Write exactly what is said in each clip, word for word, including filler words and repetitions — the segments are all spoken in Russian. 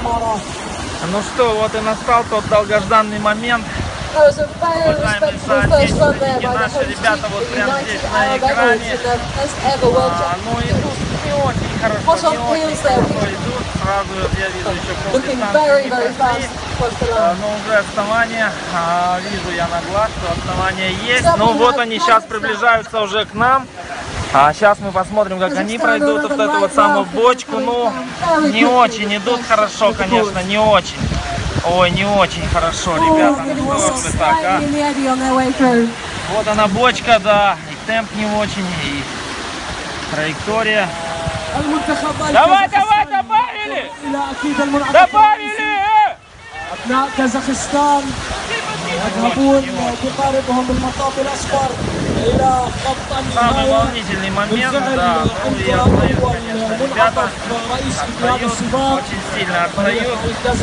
Ну что, вот и настал тот долгожданный момент. Уважаемые соотечественники, наши ребята вот прямо здесь на экране. А, ну идут не очень хорошо, не очень хорошо идут. Сразу я вижу еще полдистанции. А, но уже отставание, а, вижу я на глаз, что отставание есть. Ну вот они сейчас приближаются уже к нам. А сейчас мы посмотрим, как они пройдут вот эту вот самую бочку. Ну, не очень идут хорошо, конечно, не очень. Ой, не очень хорошо, ребята. Ну что вы так, а? Вот она бочка, да. И темп не очень, и траектория. Давай, давай, добавили! Добавили! كازاخستان يذهبون بقاربهم بالمطاف الأصفر إلى خط النهاية. Самый волнительный момент, да, ну и отстают, конечно, ребята, отстают, очень сильно отстают.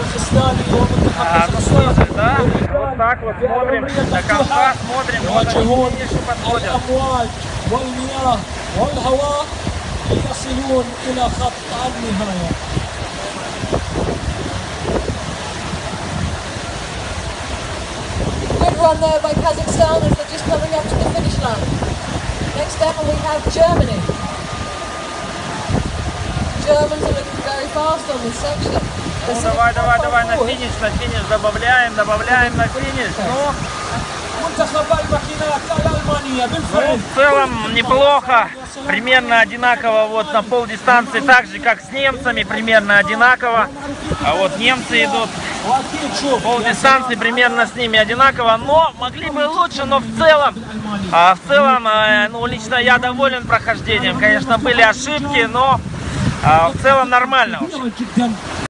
А, ну что же, да, вот так вот смотрим, до конца смотрим, вот они к финишу подходят. والمياه والهواء يصلون إلى خط النهاية. Good run there by Kazakhstan as they're just coming up to the finish line. Next up we have Germany. Germans are looking very fast on this section. Ну, давай, давай, давай на финиш, на финиш добавляем, добавляем на финиш. Ну, ну, в целом неплохо, примерно одинаково вот на полдистанции, так же как с немцами, примерно одинаково. А вот немцы идут полдистанции примерно с ними одинаково, но могли бы лучше, но в целом, а в целом, ну лично я доволен прохождением. Конечно, были ошибки, но а, в целом нормально.